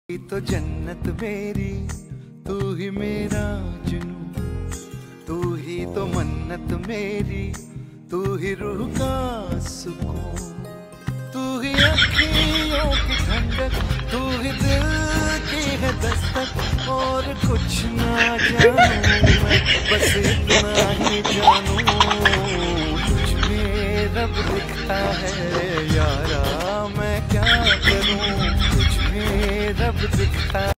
तो जन्नत मेरी, तू ही मेरा जुनून, तू ही तो मन्नत मेरी, तू ही रूह का सुकून, तू ही अखियों की ठंडक, तू ही दिल की है दस्तक। और कुछ ना जानूं मैं, बस इतना ही जानूं, तुझ में रब दिखता है यारा, मैं क्या करूं, तुझ में रब दिखता